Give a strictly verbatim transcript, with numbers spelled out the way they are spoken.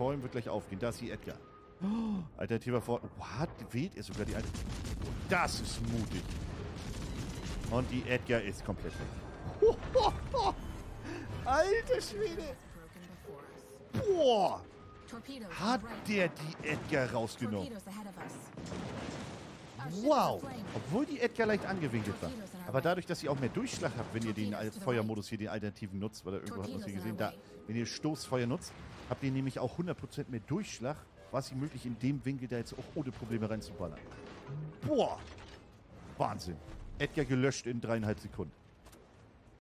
Feuer wird gleich aufgehen. Da ist die Edgar. Oh, alternativer Fort. What? Wählt er sogar die alte... Das ist mutig. Und die Edgar ist komplett weg. Alter Schwede. Boah. Hat der die Edgar rausgenommen. Wow. Obwohl die Edgar leicht angewinkelt war. Aber dadurch, dass ihr auch mehr Durchschlag habt, wenn ihr den Feuermodus hier, den alternativen nutzt, weil da irgendwo hat man es hier gesehen, da, wenn ihr Stoßfeuer nutzt, habt ihr nämlich auch hundert Prozent mehr Durchschlag, was ihr möglich in dem Winkel da jetzt auch ohne Probleme reinzuballern. Boah. Wahnsinn. Edgar gelöscht in dreieinhalb Sekunden.